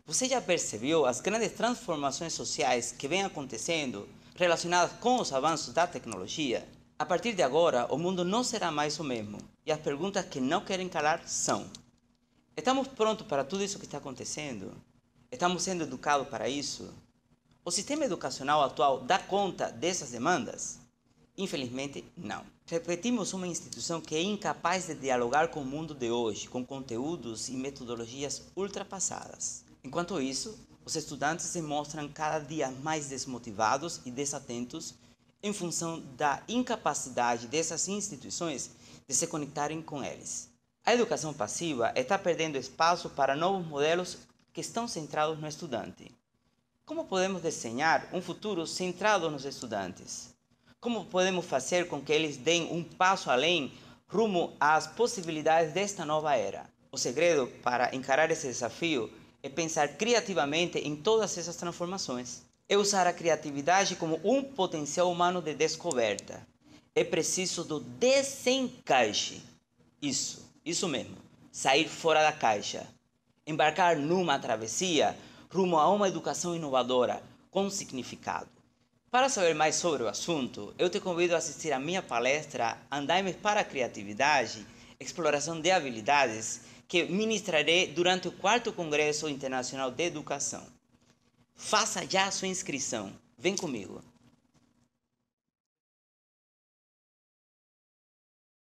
Você já percebeu as grandes transformações sociais que vêm acontecendo relacionadas com os avanços da tecnologia? A partir de agora, o mundo não será mais o mesmo, e as perguntas que não querem calar são: estamos prontos para tudo isso que está acontecendo? Estamos sendo educados para isso? O sistema educacional atual dá conta dessas demandas? Infelizmente, não. Repetimos uma instituição que é incapaz de dialogar com o mundo de hoje, com conteúdos e metodologias ultrapassadas. Enquanto isso, os estudantes se mostram cada dia mais desmotivados e desatentos em função da incapacidade dessas instituições de se conectarem com eles. A educação passiva está perdendo espaço para novos modelos que estão centrados no estudante. Como podemos desenhar um futuro centrado nos estudantes? Como podemos fazer com que eles deem um passo além rumo às possibilidades desta nova era? O segredo para encarar esse desafio é pensar criativamente em todas essas transformações. É usar a criatividade como um potencial humano de descoberta. É preciso do desencaixe. Isso mesmo. Sair fora da caixa. Embarcar numa travessia rumo a uma educação inovadora com significado. Para saber mais sobre o assunto, eu te convido a assistir a minha palestra Andaimes para a Criatividade, Exploração de Habilidades, que ministrarei durante o 4º Congresso Internacional de Educação. Faça já a sua inscrição. Vem comigo!